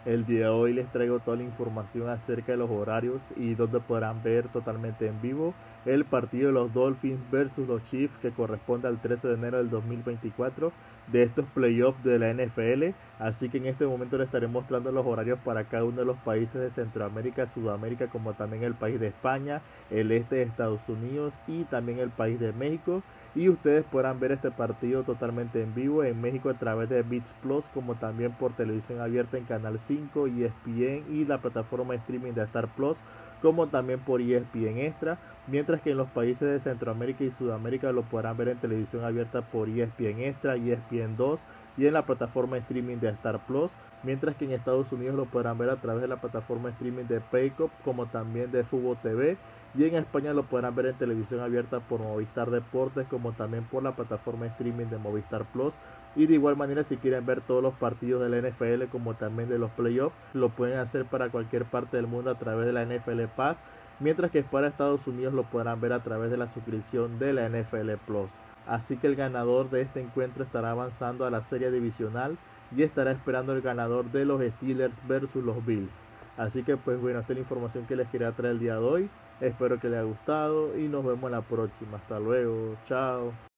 El día de hoy les traigo toda la información acerca de los horarios y donde podrán ver totalmente en vivo el partido de los Dolphins versus los Chiefs que corresponde al 13 de enero del 2024 de estos playoffs de la NFL. Así que en este momento les estaré mostrando los horarios para cada uno de los países de Centroamérica, Sudamérica, como también el país de España, el este de Estados Unidos y también el país de México. Y ustedes podrán ver este partido totalmente en vivo en México a través de ViX Plus, como también por televisión abierta en Canal 5, ESPN y la plataforma de streaming de Star Plus, como también por ESPN Extra, mientras que en los países de Centroamérica y Sudamérica lo podrán ver en televisión abierta por ESPN Extra, ESPN 2 y en la plataforma de streaming de Star Plus, mientras que en Estados Unidos lo podrán ver a través de la plataforma de streaming de Paycop, como también de Fubo TV, y en España lo podrán ver en televisión abierta por Movistar Deportes, como también por la plataforma de streaming de Movistar Plus. Y de igual manera, si quieren ver todos los partidos de la NFL como también de los playoffs, lo pueden hacer para cualquier parte del mundo a través de la NFL Pass, mientras que para Estados Unidos lo podrán ver a través de la suscripción de la NFL Plus. Así que el ganador de este encuentro estará avanzando a la serie divisional y estará esperando el ganador de los Steelers versus los Bills. Así que pues bueno, esta es la información que les quería traer el día de hoy. Espero que les haya gustado y nos vemos la próxima. Hasta luego. Chao.